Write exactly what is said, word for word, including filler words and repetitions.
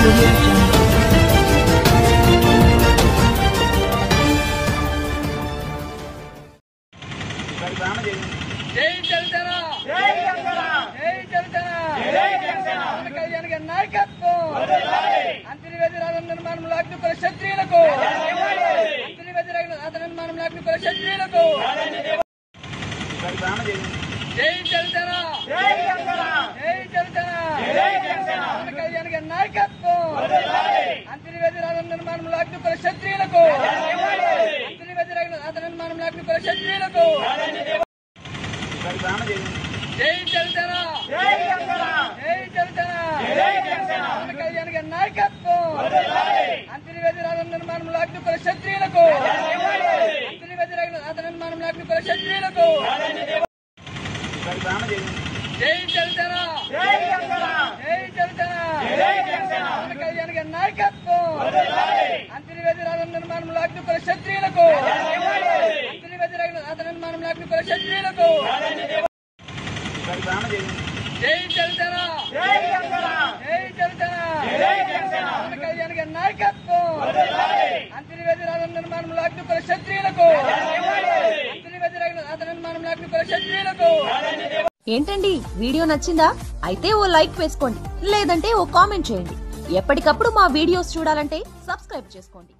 Audio Jungle. జై జనసేన జై జనసేన జై జనసేన జై జనసేన పవన్ కళ్యాణ్ గారి నాయకత్వం వర్ధిల్లాలి అంతర్వేది రాజధాని నిర్మాణంలో అగ్నికుల క్షత్రియులకు అంతర్వేది రాజధాని నిర్మాణంలో అగ్నికుల క్షత్రియులకు జై జనసేన జై జనసేన జై జనసేన జై జనసేన పవన్ కళ్యాణ్ గారి నాయకత్వం వర్ధిల్లాలి అంతర్వేది రాజధాని నిర్మాణంలో అగ్నికుల క్షత్రియులకు అంతర్వేది రాజధాని నిర్మాణంలో అగ్నికుల క్షత్రియులకు జై జనసేన జై జనసేన జై జనసేన జై జనసేన పవన్ కళ్యాణ్ గారి నాయకత్వం వర్ధిల్లాలి అంతర్వేది రాజధాని నిర్మాణంలో అగ్నికుల క్షత్రియులకు అంతర్వేది రాజధాని నిర్మాణంలో అగ్నికుల క్షత్రియులకు జై జనసేన జై జనసేన జై జనసేన జై జనసేన పవన్ కళ్యాణ్ గారి నాయకత్వం వర్ధిల్లాలి అంతర్వేది రాజధాని నిర్మాణంలో అగ్నికుల క్షత్రియులకు అంతర్వేది రాజధాని నిర్మాణంలో అగ్నికుల క్షత్రియులకు జై జనసేన జై జనసేన జై జనసేన జై జనసేన పవన్ కళ్యాణ్ గారి నాయకత్వం వర్ధిల్లాలి అంతర్వేది రాజధాని నిర్మాణంలో అగ్నికుల క్షత్రియులకు అంతర్వేది రాజధాని నిర్మాణంలో అగ్నికుల క్షత్రియులకు. ఏంటండి వీడియో నచ్చిందా? అయితే ఓ లైక్ వేసుకోండి, లేదంటే ఓ కామెంట్ చేయండి. ఎప్పటికప్పుడు మా వీడియోస్ చూడాలంటే సబ్స్క్రైబ్ చేసుకోండి.